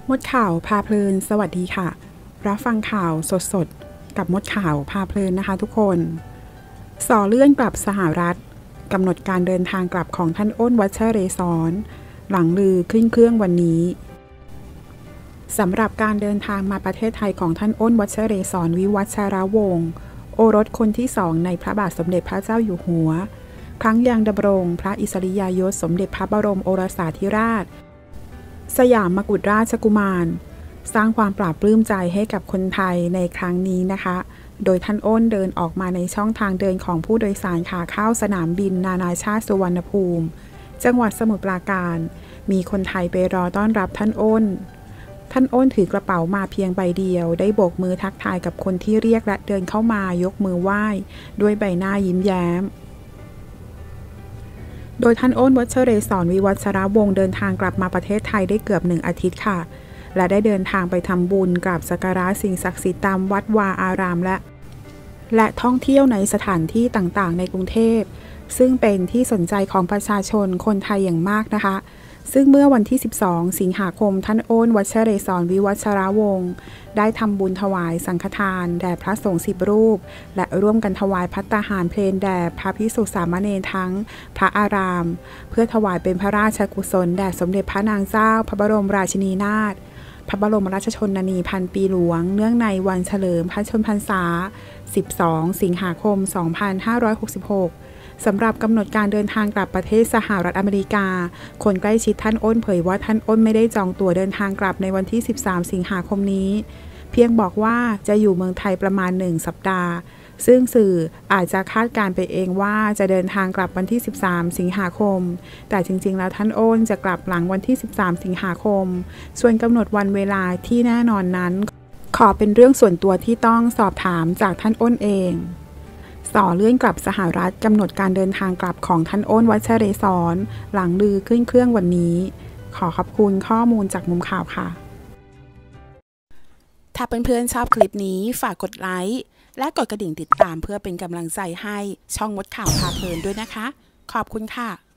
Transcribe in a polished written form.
มดข่าวพาเพลินสวัสดีค่ะรับฟังข่าวสดๆกับมดข่าวพาเพลินนะคะทุกคนส่อเลื่อนกลับสหรัฐกำหนดการเดินทางกลับของท่านอ้นวัชเรศรหลังลือขึ้นเครื่องวันนี้สำหรับการเดินทางมาประเทศไทยของท่านอ้นวัชเรศรวิวัชรวงศ์โอรสคนที่2ในพระบาทสมเด็จพระเจ้าอยู่หัวครั้งยังดำรงพระอิสริยยศสมเด็จพระบรมโอรสาธิราชสยามกุฎราชกุมารสร้างความปลาบปลื้มใจให้กับคนไทยในครั้งนี้นะคะโดยท่านอ้นเดินออกมาในช่องทางเดินของผู้โดยสารขาเข้าสนามบินนานาชาติสุวรรณภูมิจังหวัดสมุทรปราการมีคนไทยไปรอต้อนรับท่านอ้นถือกระเป๋ามาเพียงใบเดียวได้โบกมือทักทายกับคนที่เรียกและเดินเข้ามายกมือไหว้ด้วยใบหน้ายิ้มแย้มโดยท่านอ้นวัชเรศรวิวัชรวงศ์เดินทางกลับมาประเทศไทยได้เกือบ1 อาทิตย์ค่ะและได้เดินทางไปทำบุญกราบสักการะสิ่งศักดิ์สิทธิ์ตามวัดวาอารามและท่องเที่ยวในสถานที่ต่างๆในกรุงเทพซึ่งเป็นที่สนใจของประชาชนคนไทยอย่างมากนะคะซึ่งเมื่อวันที่12 สิงหาคมท่านอ้นวัชเรศรวิวัชรวงศ์ได้ทำบุญถวายสังฆทานแด่พระสงฆ์10 รูปและร่วมกันถวายภัตตาหารเพลแด่พระภิกษุสามเณรทั้งพระอารามเพื่อถวายเป็นพระราชกุศลแด่สมเด็จพระนางเจ้าพระบรมราชินีนาถพระบรมราชชนนีพันปีหลวงเนื่องในวันเฉลิมพระชนมพรรษา12 สิงหาคม 2566สำหรับกำหนดการเดินทางกลับประเทศสหรัฐอเมริกาคนใกล้ชิดท่านอ้นเผยว่าท่านอ้นไม่ได้จองตั๋วเดินทางกลับในวันที่13 สิงหาคมนี้เพียงบอกว่าจะอยู่เมืองไทยประมาณ1 สัปดาห์ซึ่งสื่ออาจจะคาดการไปเองว่าจะเดินทางกลับวันที่13 สิงหาคมแต่จริงๆแล้วท่านอ้นจะกลับหลังวันที่13 สิงหาคมส่วนกำหนดวันเวลาที่แน่นอนนั้นขอเป็นเรื่องส่วนตัวที่ต้องสอบถามจากท่านอ้นเองส่อเลื่อนกลับสหรัฐกำหนดการเดินทางกลับของท่านอ้นวัชเรศรหลังลือขึ้นเครื่องวันนี้ขอขอบคุณข้อมูลจากมุมข่าวค่ะถ้าเพื่อนๆชอบคลิปนี้ฝากกดไลค์และกดกระดิ่งติดตามเพื่อเป็นกำลังใจให้ช่องมดข่าวพาเพลินด้วยนะคะขอบคุณค่ะ